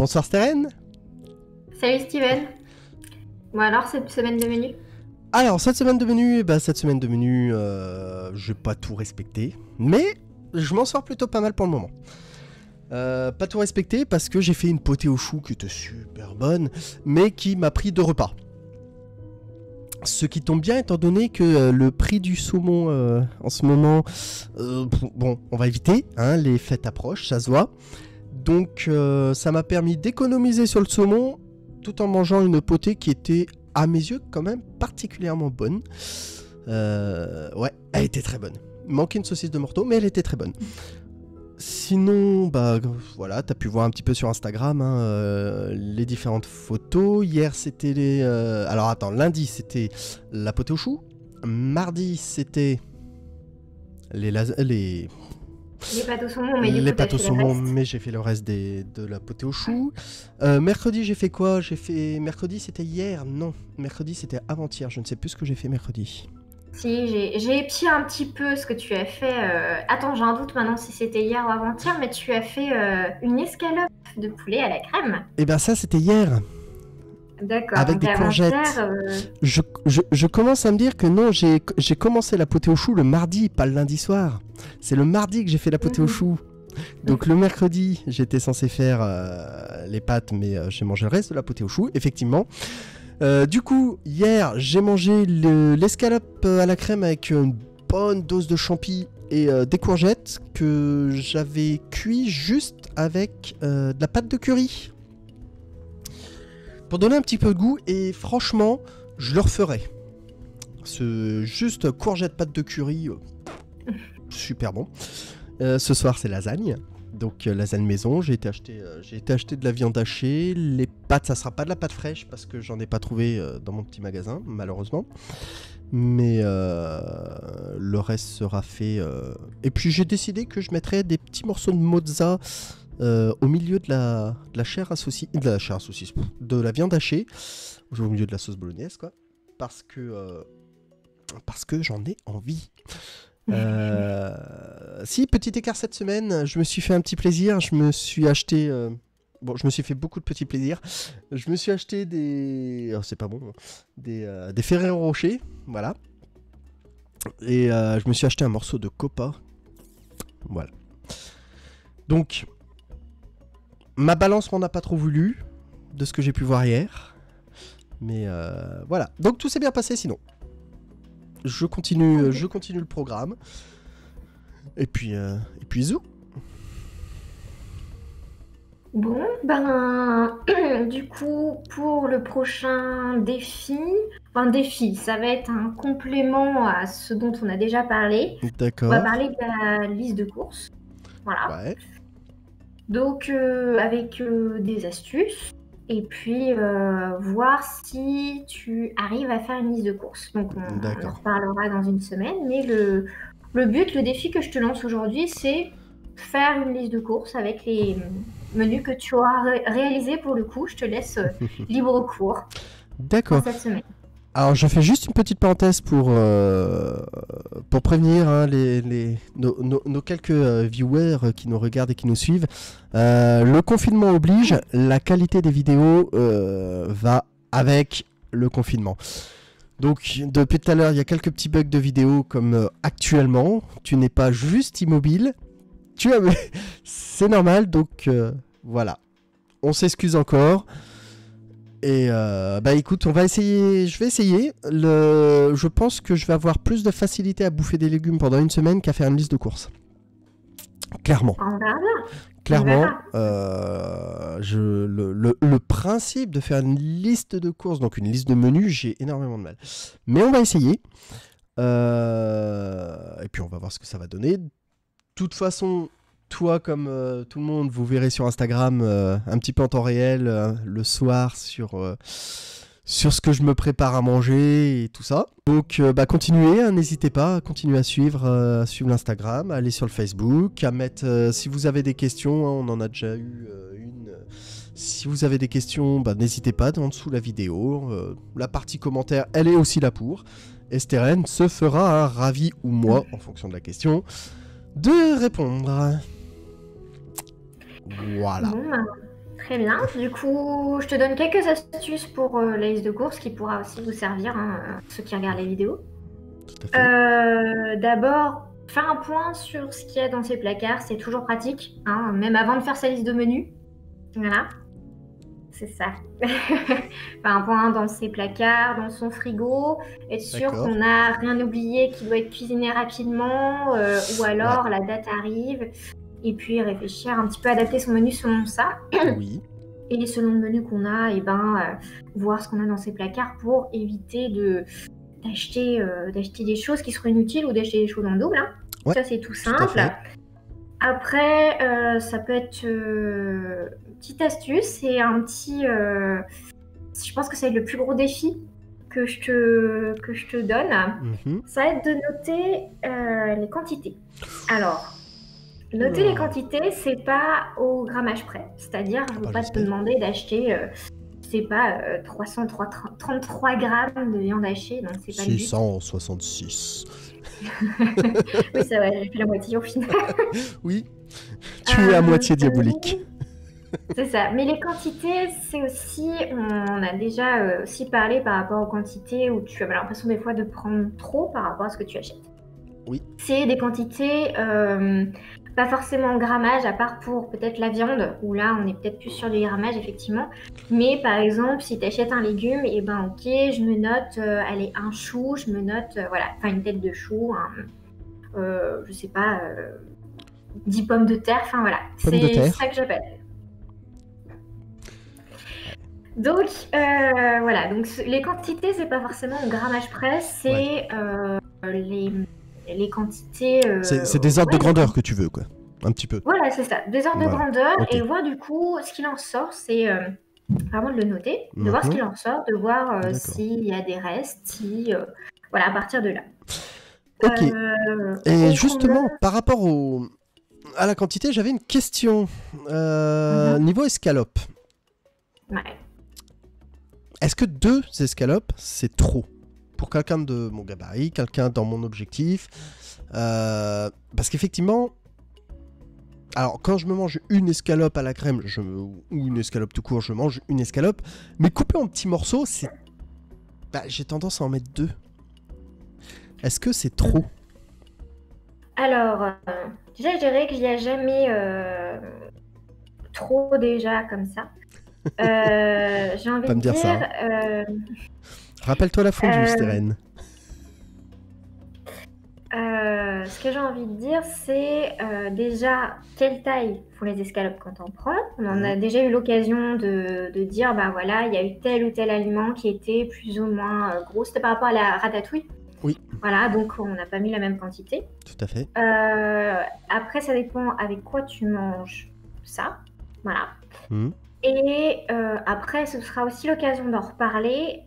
Bonsoir Steren. Salut Steven. Bon alors, cette semaine de menu? Alors cette semaine de menu, je vais pas tout respecter, mais je m'en sors plutôt pas mal pour le moment. Pas tout respecter parce que j'ai fait une potée au chou qui était super bonne, mais qui m'a pris 2 repas. Ce qui tombe bien étant donné que le prix du saumon en ce moment, bon, on va éviter, hein, les fêtes approchent, ça se voit. Donc ça m'a permis d'économiser sur le saumon tout en mangeant une potée qui était à mes yeux quand même particulièrement bonne. Ouais, elle était très bonne. Il manquait une saucisse de morteau, mais elle était très bonne. Sinon, bah voilà, t'as pu voir un petit peu sur Instagram hein, les différentes photos. Hier c'était les... Alors attends, lundi c'était la potée au chou. Mardi c'était les pâtes au saumon, mais du coup, les t'as pâtes au fait le saumon, reste. mais j'ai fait le reste de la potée au chou. Mercredi j'ai fait quoi? Mercredi c'était hier? Non, mercredi c'était avant-hier, je ne sais plus ce que j'ai fait mercredi. Si, j'ai épié un petit peu ce que tu as fait. Attends, j'ai un doute maintenant si c'était hier ou avant-hier, mais tu as fait une escalope de poulet à la crème. Et ben ça c'était hier, D'accord, avec donc des courgettes. avant-hier, Je commence à me dire que non, j'ai commencé la potée au chou le mardi, pas le lundi soir. C'est le mardi que j'ai fait la potée au chou. Donc le mercredi, j'étais censé faire les pâtes, mais j'ai mangé le reste de la potée au chou, effectivement. Du coup, hier, j'ai mangé l'escalope à la crème avec une bonne dose de champi et des courgettes que j'avais cuit juste avec de la pâte de curry. Pour donner un petit peu de goût, et franchement, je le referai. Juste courgette, pâte de curry, super bon. Ce soir, c'est lasagne. Donc lasagne maison, j'ai été acheter de la viande hachée. Les pâtes, ça sera pas de la pâte fraîche parce que j'en ai pas trouvé dans mon petit magasin, malheureusement. Mais le reste sera fait. Et puis j'ai décidé que je mettrais des petits morceaux de mozza au milieu de la chair à saucisse, de la viande hachée, au milieu de la sauce bolognaise, quoi. Parce que j'en ai envie. Si, petit écart cette semaine, je me suis fait un petit plaisir, je me suis acheté... Bon, je me suis fait beaucoup de petits plaisirs. Je me suis acheté des... Oh, c'est pas bon. Des Ferrero Rocher, voilà. Et je me suis acheté un morceau de Copa. Voilà. Donc, ma balance m'en a pas trop voulu, de ce que j'ai pu voir hier. Mais voilà. Donc, tout s'est bien passé sinon. Je continue le programme. Et puis zou. bon, ben, du coup, pour le prochain défi, ça va être un complément à ce dont on a déjà parlé. On va D'accord. parler de la liste de courses. Voilà. Ouais. Donc, avec des astuces. Et puis, voir si tu arrives à faire une liste de courses. Donc, on en reparlera dans une semaine. Mais le but, le défi que je te lance aujourd'hui, c'est faire une liste de courses avec les menus que tu auras réalisés pour le coup. Je te laisse libre cours D'accord. cette semaine. Alors, je fais juste une petite parenthèse pour prévenir hein, nos quelques viewers qui nous regardent et qui nous suivent. Le confinement oblige, la qualité des vidéos va avec le confinement. Donc, depuis tout à l'heure, il y a quelques petits bugs de vidéo comme actuellement. Tu n'es pas juste immobile. C'est normal, donc voilà. On s'excuse encore. Et bah écoute, je vais essayer. Je pense que je vais avoir plus de facilité à bouffer des légumes pendant une semaine qu'à faire une liste de courses. Clairement. On verra bien. Clairement, le principe de faire une liste de courses, donc une liste de menus, j'ai énormément de mal. Mais on va essayer. Et puis on va voir ce que ça va donner. De toute façon... Toi, comme tout le monde, vous verrez sur Instagram un petit peu en temps réel le soir sur ce que je me prépare à manger et tout ça. Donc, bah, continuez, hein, n'hésitez pas à continuer à suivre l'Instagram, à aller sur le Facebook, à mettre, si vous avez des questions, hein, on en a déjà eu une. Si vous avez des questions, bah, n'hésitez pas, en dessous la vidéo. La partie commentaire, elle est aussi là pour. Esteren se fera un ravi ou moi, en fonction de la question, de répondre. Voilà. Bon, Très bien. Du coup, je te donne quelques astuces pour la liste de courses qui pourra aussi vous servir, hein, ceux qui regardent les vidéos. Tout à fait. D'abord, faire un point sur ce qu'il y a dans ses placards, c'est toujours pratique, hein, même avant de faire sa liste de menus. Voilà, c'est ça. Faire un point dans ses placards, dans son frigo, être sûr D'accord. qu'on n'a rien oublié qui doit être cuisiné rapidement, ou alors la date arrive. Et puis réfléchir un petit peu, adapter son menu selon ça. Oui. Et selon le menu qu'on a, et voir ce qu'on a dans ses placards pour éviter d'acheter des choses qui seraient inutiles ou d'acheter des choses en double. Hein. Ouais, Ça, c'est tout simple. Après, ça peut être une petite astuce, c'est un petit... je pense que c'est le plus gros défi que je te donne. Ça va être de noter les quantités. Alors... Noter les quantités, c'est pas au grammage près. C'est-à-dire, je ne veux pas te demander d'acheter, 33 grammes de viande hachée, donc c'est pas le but. 666. Oui, ça va, j'ai fait la moitié au final. Oui, tu es à moitié diabolique. C'est ça. Mais les quantités, c'est aussi, on a déjà aussi parlé par rapport aux quantités où tu as l'impression des fois de prendre trop par rapport à ce que tu achètes. Oui. C'est des quantités... pas forcément en grammage, à part pour peut-être la viande, où là, on est peut-être plus sur du grammage, effectivement. Mais par exemple, si tu achètes un légume, et ok, je me note, allez, un chou, je me note, une tête de chou, je sais pas, 10 pommes de terre, c'est ça que j'appelle. Donc, donc les quantités, c'est pas forcément au grammage près, c'est les quantités... c'est des ordres de grandeur que tu veux, quoi. Un petit peu. Voilà, c'est ça. Des ordres de grandeur. Et voir du coup ce qu'il en sort, c'est vraiment de le noter, de voir ce qu'il en sort, de voir s'il y a des restes, à partir de là. Ok. Et justement, par rapport à la quantité, j'avais une question. Niveau escalope. Ouais. Est-ce que 2 escalopes, c'est trop ? Pour quelqu'un de mon gabarit, quelqu'un dans mon objectif. Parce qu'effectivement, alors quand je me mange une escalope à la crème, ou une escalope tout court, je mange une escalope. Mais coupée en petits morceaux, j'ai tendance à en mettre 2. Est-ce que c'est trop ? Alors, déjà, je dirais qu'il n'y a jamais trop déjà comme ça. J'ai envie de dire... ça, hein. Rappelle-toi la fondue, Stérène. Ce que j'ai envie de dire, c'est déjà quelle taille font les escalopes quand on prend. On en a déjà eu l'occasion de dire, il y a eu tel ou tel aliment qui était plus ou moins gros. C'était par rapport à la ratatouille. Oui. Voilà, donc on n'a pas mis la même quantité. Tout à fait. Après, ça dépend avec quoi tu manges ça. Voilà. Mmh. Et après, ce sera aussi l'occasion d'en reparler.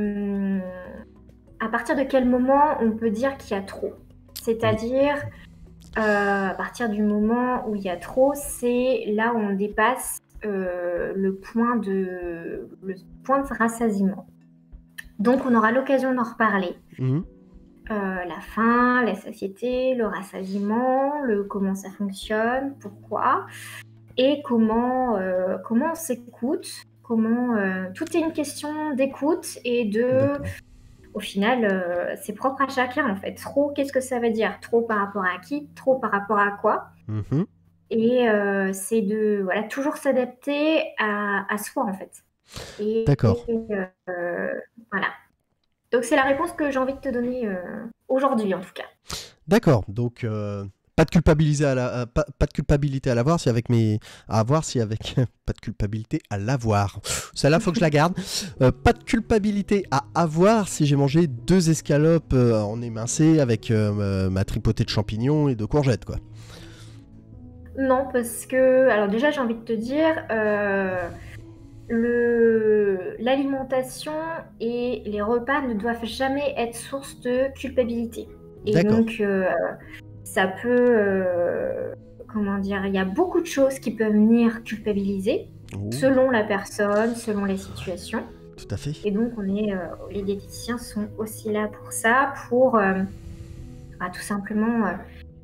À partir de quel moment on peut dire qu'il y a trop ? C'est-à-dire, à partir du moment où il y a trop, c'est là où on dépasse le point de rassasiement. Donc, on aura l'occasion d'en reparler. Mmh. La faim, la satiété, le rassasiement, comment ça fonctionne, pourquoi, et comment on s'écoute, tout est une question d'écoute et au final, c'est propre à chacun en fait. Trop, qu'est-ce que ça veut dire ? Trop par rapport à qui ? Trop par rapport à quoi ? Mmh. Et c'est de toujours s'adapter à soi en fait. D'accord. Voilà. Donc c'est la réponse que j'ai envie de te donner aujourd'hui en tout cas. D'accord. Donc pas de culpabilité à l'avoir si avec pas de culpabilité à l'avoir. Celle-là, faut que je la garde. Pas de culpabilité à avoir si j'ai mangé 2 escalopes en émincé avec ma tripotée de champignons et de courgettes, quoi. Non, parce que alors déjà j'ai envie de te dire l'alimentation et les repas ne doivent jamais être source de culpabilité. Et donc, ça peut... il y a beaucoup de choses qui peuvent venir culpabiliser, selon la personne, selon les situations. Tout à fait. Et donc, les diététiciens sont aussi là pour ça, pour tout simplement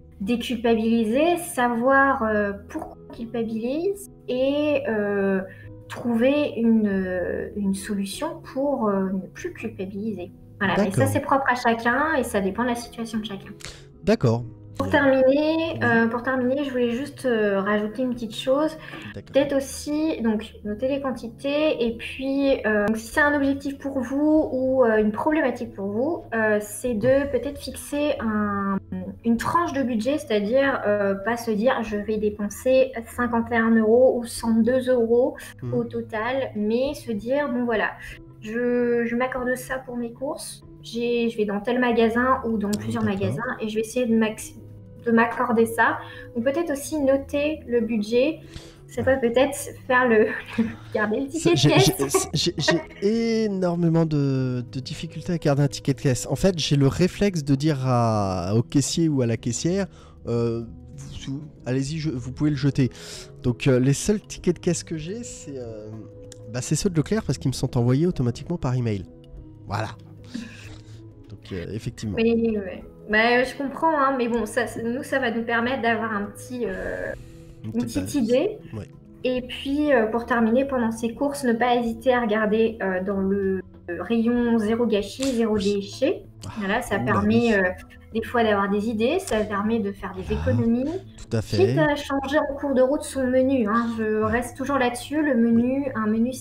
déculpabiliser, savoir pourquoi on culpabilise et trouver une solution pour ne plus culpabiliser. Voilà, mais ça, c'est propre à chacun et ça dépend de la situation de chacun. D'accord. Pour terminer, je voulais juste rajouter une petite chose. Peut-être aussi, donc, noter les quantités. Et puis, donc, si c'est un objectif pour vous ou une problématique pour vous, c'est de peut-être fixer une tranche de budget, c'est-à-dire pas se dire je vais dépenser 51 € ou 102 € au total, mais se dire, bon voilà, je m'accorde ça pour mes courses. Je vais dans tel magasin ou dans plusieurs magasins et je vais essayer de m'accorder ça. Ou peut-être aussi noter le budget. Ça peut peut-être faire garder le ticket de caisse. J'ai énormément de difficultés à garder un ticket de caisse. En fait, j'ai le réflexe de dire au caissier ou à la caissière allez-y, vous pouvez le jeter. Donc les seuls tickets de caisse que j'ai, c'est ceux de Leclerc parce qu'ils me sont envoyés automatiquement par email. Voilà. Donc effectivement. Oui. Bah, je comprends, hein, mais bon, ça va nous permettre d'avoir une petite idée. Ouais. Et puis, pour terminer, pendant ces courses, ne pas hésiter à regarder dans le rayon zéro gâchis, zéro déchet. Voilà, ça permet des fois d'avoir des idées, ça permet de faire des économies. Tout à fait. Quitte à changer en cours de route son menu. Hein, je reste toujours là-dessus. Le menu, un menu,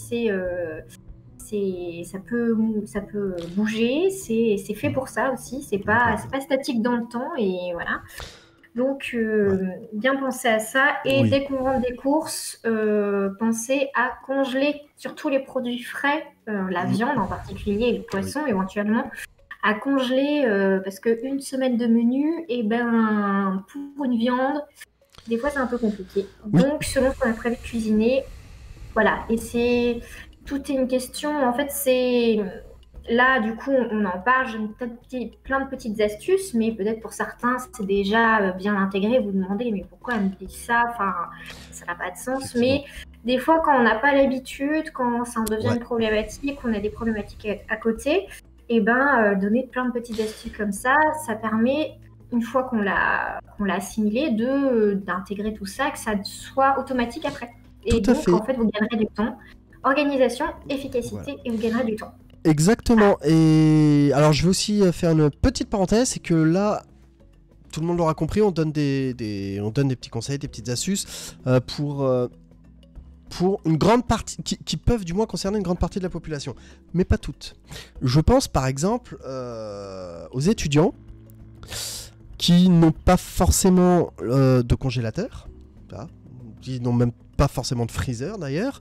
ça peut bouger, c'est fait pour ça aussi, c'est pas statique dans le temps et voilà. Donc bien penser à ça et dès qu'on rentre des courses, penser à congeler surtout les produits frais, la viande en particulier et le poisson éventuellement, à congeler parce qu'une semaine de menu, et pour une viande, des fois c'est un peu compliqué. Donc selon ce qu'on a prévu de cuisiner, voilà, et tout est une question, en fait, là, du coup, on en parle, j'ai peut-être plein de petites astuces, mais peut-être pour certains, c'est déjà bien intégré, vous demandez, mais pourquoi elle me dit ça? Enfin, ça n'a pas de sens, mais des fois, quand on n'a pas l'habitude, quand ça en devient une problématique, on a des problématiques à côté, et donner plein de petites astuces comme ça permet, une fois qu'on l'a assimilé, d'intégrer tout ça, que ça soit automatique après. Et donc, en fait, vous gagnerez du temps. Organisation, efficacité, et vous gagnerez du temps. Exactement. Et alors, je vais aussi faire une petite parenthèse, c'est que là, tout le monde l'aura compris, on donne des petits conseils, des petites astuces pour une grande partie, qui peuvent du moins concerner une grande partie de la population, mais pas toutes. Je pense par exemple aux étudiants qui n'ont pas forcément de congélateur, qui n'ont même pas forcément de freezer d'ailleurs,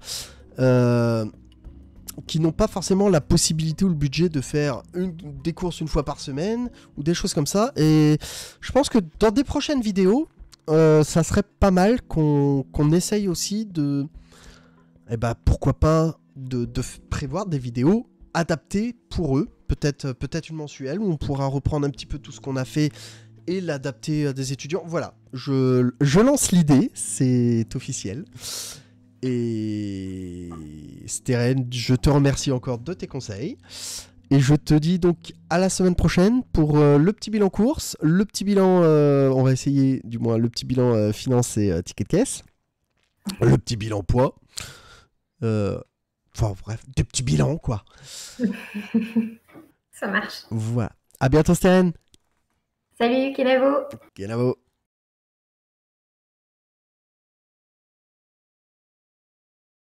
qui n'ont pas forcément la possibilité ou le budget de faire des courses une fois par semaine ou des choses comme ça. Et je pense que dans des prochaines vidéos, ça serait pas mal qu'on essaye aussi de... pourquoi pas de prévoir des vidéos adaptées pour eux, peut-être une mensuelle où on pourra reprendre un petit peu tout ce qu'on a fait et l'adapter à des étudiants. Voilà, je lance l'idée, c'est officiel. Et Steren, je te remercie encore de tes conseils. Et je te dis donc à la semaine prochaine pour le petit bilan course, le petit bilan, on va essayer du moins le petit bilan finance et ticket de caisse, le petit bilan poids. Enfin bref, des petits bilans quoi. Ça marche. Voilà. À bientôt Steren. Salut Kenavo. Kenavo.